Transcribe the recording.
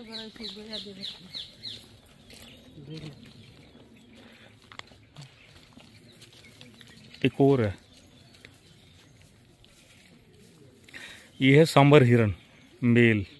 एक और है, ये है सांबर हिरन मेल।